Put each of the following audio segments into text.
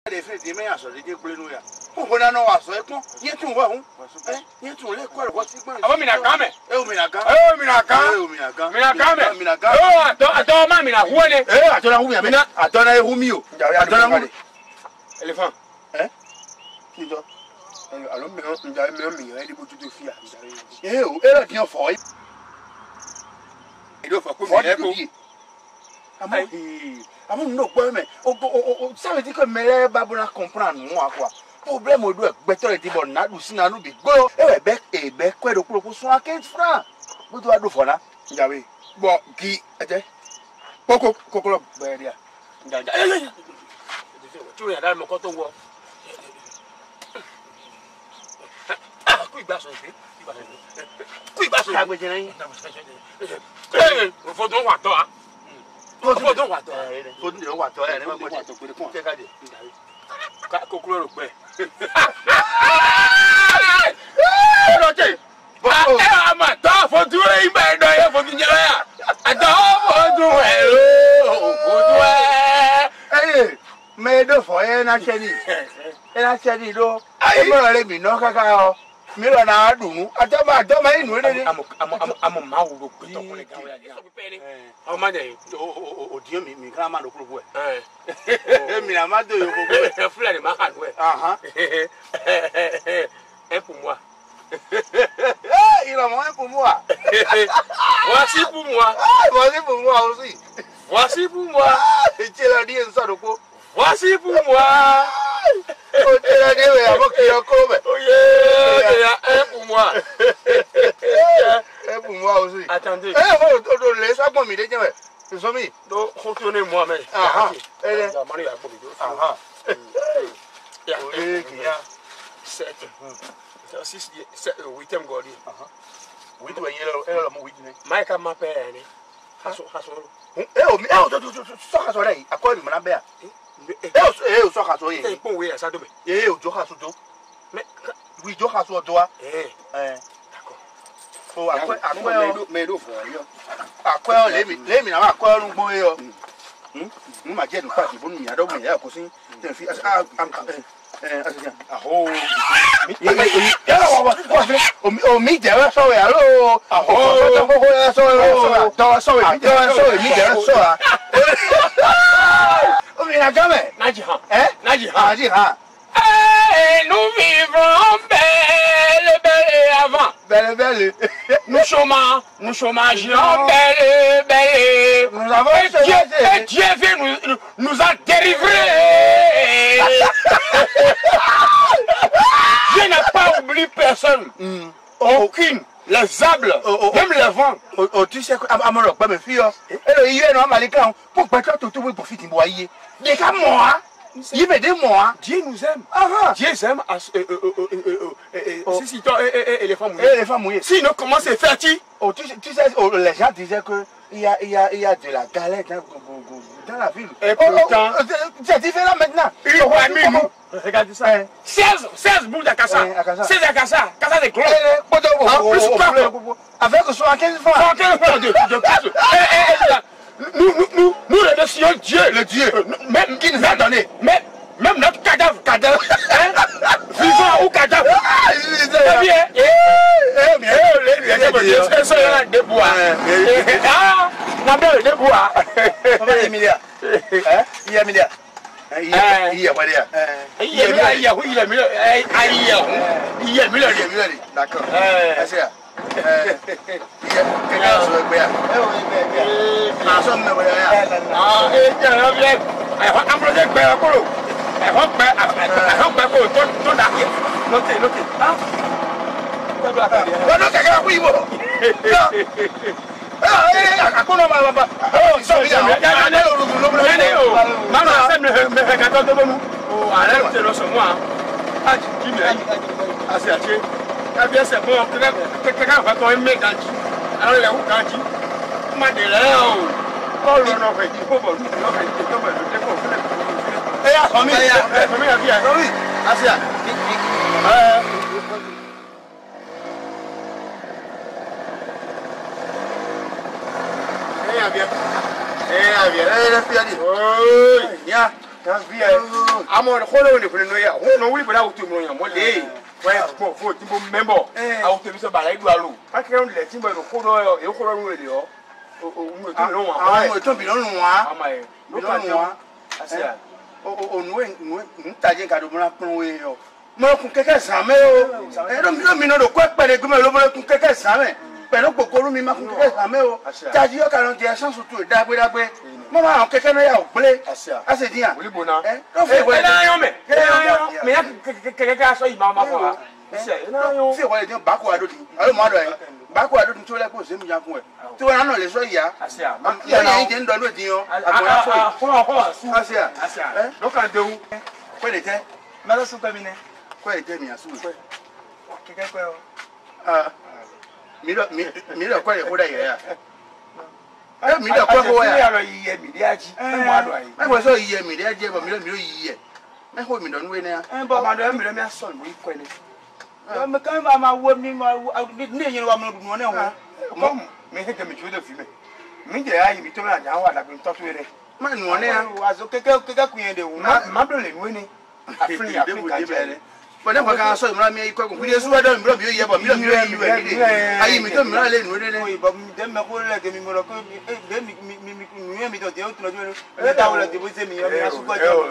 Les faits des meilleurs sur les découlés. On va non à ce point. Il y a tout va. Il y a tout les quoi. Ah, Minakame. Eh, Minaka. Eh, Minaka. Minakame. Minaka. Oh, attends, maman, Mina, où est-elle? Eh, attends, la roue, Mina. Attends, la roue, mio. Attends, la roue. Éléphant. Hein? Qui toi? Alors, mais on a même mis les bouts de filles. Eh, elle a bien fort. Il doit faire quoi? Ah bon, non, quoi, mais ça veut dire que mes baboulas comprennent, moi, quoi. Problème au doigt, better et bon, n'a pas sinon nous bigo. Eh, bec, quoi, de pour 15 francs. Vous doit nous faire J'avais. Bon, qui était? Coco, Béria. Tu regardes mon coton. Qui bat son pied? Qui bat son pied? Faut donc voir toi. Faut donc voir toi. Faut donc voir toi. Coco le père. Faut tout il m'a donné, faut qu'il y ait. Attends, faut tout mais deux fois, elle a chéri. Elle a chéri, donc. Elle m'a dit, non, caca. Mais on a nous. Attends, mais nous, I'm Mauro. Oh Dieu, mais grand-mère le prouve. Mais la mère de un fleur de marade, ouais. Un pour moi. Il a moins pour moi. Voici pour moi. Voici pour moi aussi. Voici pour moi. Et tu l'as dit, ça, le coup. Voici pour moi. Tu l'as dit, oui, avant qu'il y ait un club. Oh yeah, il y a un pour moi. Un pour moi aussi. Attendez. Eh, laisse moi, mais déjà, c'est ça, mais. Donc, retournez-moi, mais. Elle est. Oui, il y a 7. 6, 8e gordie. Oui, tu vois, elle a mon 8. Mike a ma père. Eh, sors à soleil. À quoi il me l'a bien? Eh, sors à soleil. Il faut oui à ça demain. Eh, au jour à soto. Mais oui, jour à soto, toi. D'accord. Oh, à quoi, mais l'eau, à quoi, les mina, à quoi, nous, boy. Nous, ma gueule, pas de bonne, il y a d'autres, il y a aussi. Oh, me there, sorry, hello. Sorry, me there, sorry. Oh, mais la gamme, Najihan. Nous vivons belle avant. Belle. Nous chômagions belle. Nous avons Dieu vient nous en délivrer. Dieu n'a pas oublié personne. Aucune. Les arbres, même les vents. Tu sais quoi, à mon roc, pas mes filles. Et le hier, non, Malika, pour pas que tout le monde profite de moi. Des cas, moi. Il veut dire moi. Dieu nous aime. Dieu aime si toi et les femmes mouillées. Sinon, comment c'est fait? Tu sais, les gens disaient que il y a de la galette dans la ville. Et pourtant, c'est différent maintenant. Parmi nous, regardez ça. 16 boules d'Akassa. 16 Akassa. Kassa de clous. En plus, avec 75 francs. 75 francs de casse. Nous remercions Dieu. Le Dieu. Même qui nous a donné. Même notre cadavre. Vivant ou cadavre. C'est bien. D'accord. Quelqu'un va quand même mettre dans le alors là où quand tu m'as dit là oh le non fait il faut bon et la famille a bien oui asia bien la fille a dit oh ya I'm on the whole of the Noya. Who know we without 2 million? What day? Well, for Timbo member. I'll tell you about I do. I can't let him by the whole oil, you hold on with you. I don't know why. I don't know why. I said, oh, Tajin Cadumana Pro. Mo kun keke same o. E do mi no do ko pere gumo lo mo kun keke same. Pẹ̀lú kokoro mi ma kun keke same o. Taji o karon je san sutu dagbe dagbe. Mo ma on keke no ya o gble. Ase diyan. Olibo na. Do fe E na yo me. Me ya keke ka so yi ma ma fo wa. E na yo. Fe wole din ba ko ado din. Alo mo ado yin. Ba ko ado din to le ko Zemijan fún ẹ. Tí wọ́n na le so ya. Asia. Ya yin je ndo lo din o. Agbon so yi. Asia. Asia. Do kan de wu. Ko le te. Me lo su pe mi ne. Ko le te mi asu. Keke ko yo. Mi lo ko le ko da ye ya. Mi lo ko ko ya. Mi ye mi dia ji. Mo ado ayi. Me ko so ye mi de je bo mi lo yi ye. Me ko mi do nu we na. Bo ma do mi lo mi aso mi ko ni. Me kan ba ma wo mi ma ni yin wa mo du no na wo. Ko mi he ke mi ju de fi me. Mi je ayi mi to na ja wa da bi to to re. Ma nu one ya. Wa zo keke ku yen de wo. Ma do le nu ni. Afri Africa je. But then I saw him, me ko we so do mi ye bo mi yi we ni. Ayi mi to mi le nu re ni. Bo mi dem me ko le ke mi mo ko mi mi to de o tun do ni ta wo le de bo se mi yo mi asu ko jo.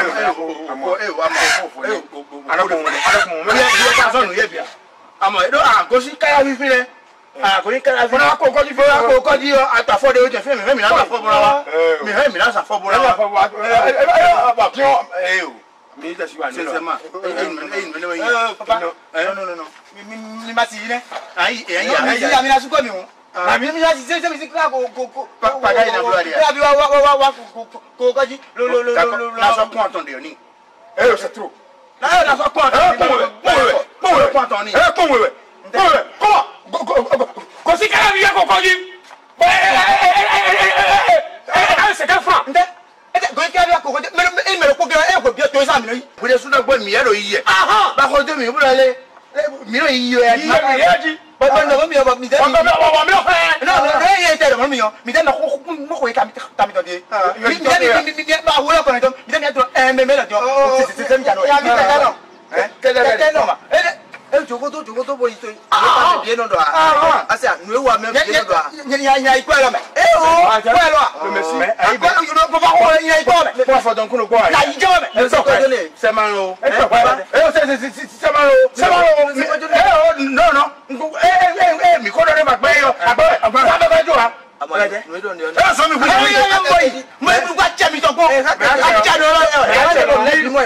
Ka so nu ye bia. Amo e do go si kaya fi fi le. Ko ni kaya fi. Na ko ko ji fi ko ko ji atafo de o je fi mi na ta fo bora wa. Mi he mi na sa fo bora wa. Ba pio o. Mi ta si wa ni. Sema. Papa. No. Mi ma si ne. Ayi ya mi na su ko mi o. Na mi na si se mi kla ko. Pa ga ina bro dia. Ya bi wa ko ko ji. Lo. Na so kon ton de oni. C'est trop. Na so kon ton ni. Ko si kala bi ko ji. C'est quel franc? Go ka bi ko me ko ga ko bi to sa mi no yi. We de su do gbo mi ye ro yi ye. Ba ko de mi bro le. Mi ro yi ye. Mi ye ji. Ba no mi ba mi de. Wa mi o fe. No, ye te mo mi yo. Mi de na ko ko ka mi ta mi to de. Mi ba wo ko na to. Mi de mi to me la to. Se mi ja no. Ya mi ta no. Ke no. Jogo to bo yi to. Ba de no do a. Asia, nu ewa me de no do a. Ya ikwa lo me. Kwa lo a. Merci. Ayi ko you know ba ko ya ikwa me. Ko fo don kuno ko a. Ya yi jo me. So ko le. Semako. No. Mi ko do re ba gbe yo. Agba ba jo ha. No do ni. E so mi fu ni. Mo e gba je mi to go. A ja do lo.